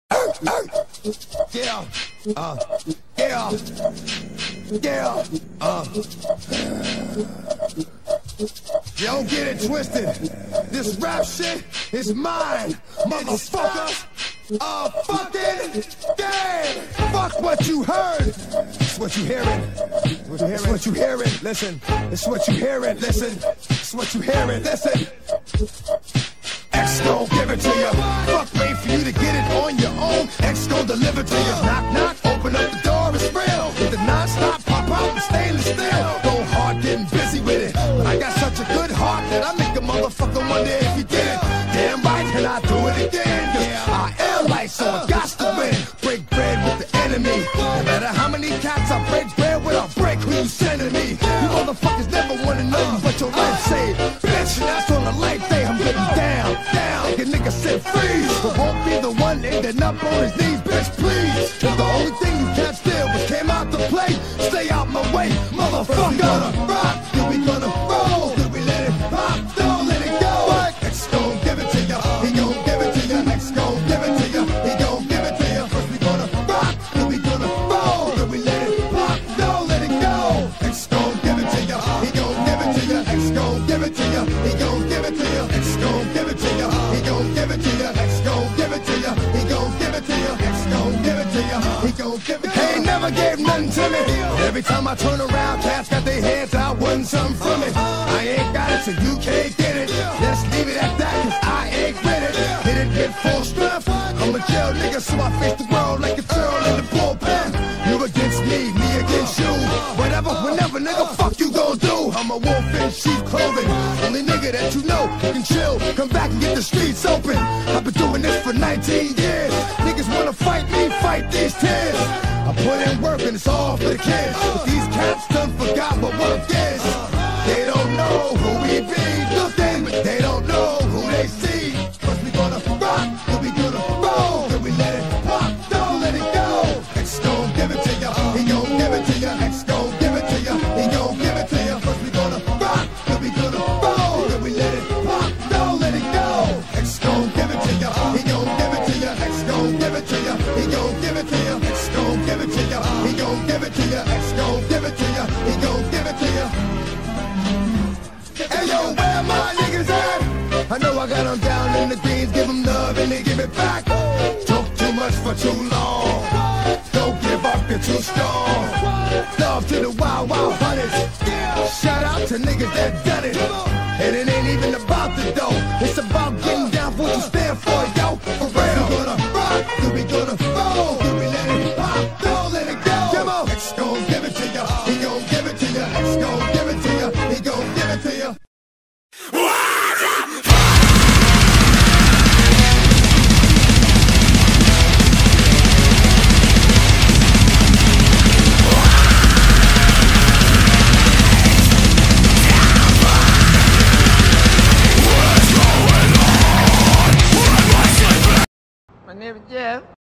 Yeah, yeah, yeah, Yo, get it twisted. This rap shit is mine, motherfucker. Fucking game. Fuck what you heard. It's what you hearing. It's what you hearing. Listen. It's what you hearing. Listen. It's what you hearing. Listen. X gon' give it to you. Fuck, wait for you to get it on your own. X gon' deliver to you. Knock, knock, open up the door, it's real. With the non-stop pop out and stainless steel. Go hard, getting busy with it. But I got such a good heart that I make a motherfucker wonder if you get it. Damn right, can I do it again? Yeah, I am light, so I got to win. Break bread with the enemy. No matter how many cats I break bread with, I'll break who you sending me. You motherfuckers never wanna know but your life saved. Bitch, and that's on a light day, I'm getting down. Make a nigga sit freeze, but won't be the one ending up on his knees, bitch, please. Cause the only thing you can't steal was came out to play. Stay out my way, motherfucker. We gonna rock, then we gonna roll, then we let it pop, don't let it go. X gon' give it to ya, he gon' give it to ya. X gon' give it to ya, he gon' give it to ya. First we gonna rock, then we gonna roll, then we let it pop, don't let it go. X gon' give it to ya, he gon' give it to ya. X gon' give it to ya, he gon' give it to ya. X gon' give it to ya, he gon' give it to ya. X gon' give it to ya, he gon' give it to ya. X gon' give it to ya, he gon' give it to ya. He ain't never gave nothing to me. Every time I turn around, cats got their hands out, wanting something from it. I ain't got it, so you can't get it. Let's leave it at that, cause I ain't with it. Hit it with full strength. I'm a jail nigga, so I face the world like a turtle in the bullpen. You against me against you. Whatever, whenever, nigga, fuck you gon' do. I'm a wolf in sheep clothing. Only nigga that you know can chill. Come back and get the streets open. I've been doing this for 19 years. Niggas wanna fight me, fight these tears. I put in work and it's all for the kids. But these cats done forgot what work is. They don't know who we be. Looking, but they don't know who they see. First we gonna rock, then we gonna roll, then we let it pop, don't let it go. X gon' give it to ya, he gon' give it to ya. X gon' give it to ya, he gon' give it to ya. First we gonna rock, then we gonna roll, then we let it pop, don't let it go. X gon' give it to ya, he gon' give it to ya. X gon' give it to ya, he gon' give it to ya. X gon' give it to ya, he gon' give it to ya. X gon' give it to ya, he gon' give it to ya. Hey yo, where my niggas at? I know I got them down in the greens, give them love and they give it back. Talk too much for too long. Don't give up, you're too strong. Love to the wild, wild hunters. Shout out to niggas that done it. And it ain't even about the dough. It's about getting down for what you stand for, yo. For real. We gonna rock, then we gonna roll, then we let it pop, don't let it go. Come on. X gon' give it to ya, he gon' give it to ya. X gon' give it to ya, he gon' give it to ya. My name is Jeff.